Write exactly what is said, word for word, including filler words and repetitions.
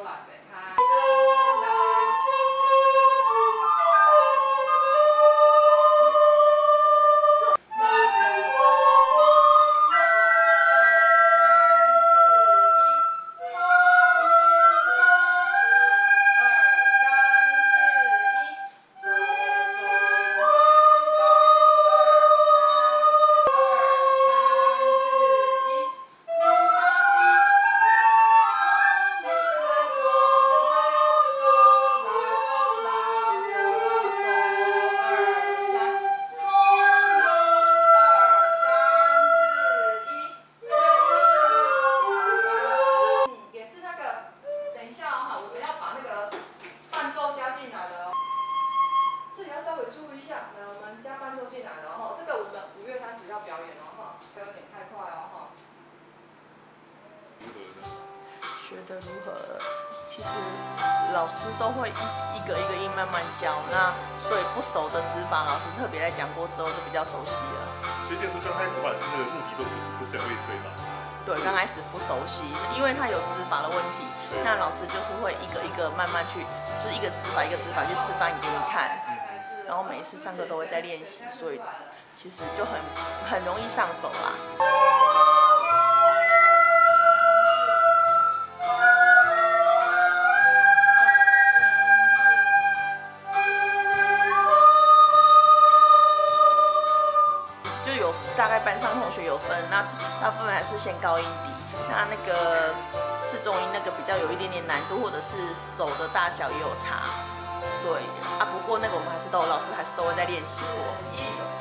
收来北开。 觉得如何？其实老师都会一一个一个音慢慢教，那所以不熟的指法，老师特别在讲过之后就比较熟悉了。 所以变成刚开始指法是那个目的都不是不是很会吹嘛？ 对，刚开始不熟悉，因为他有指法的问题，那老师就是会一个一个慢慢去，就是一个指法一个指法去示范给你看，然后每一次上课都会在练习，所以其实就很很容易上手啦。大概班上同学有分，那大部分还是先高音底，那那个次中音那个比较有一点点难度，或者是手的大小也有差，所以啊，不过那个我们还是都老师还是都会在练习过。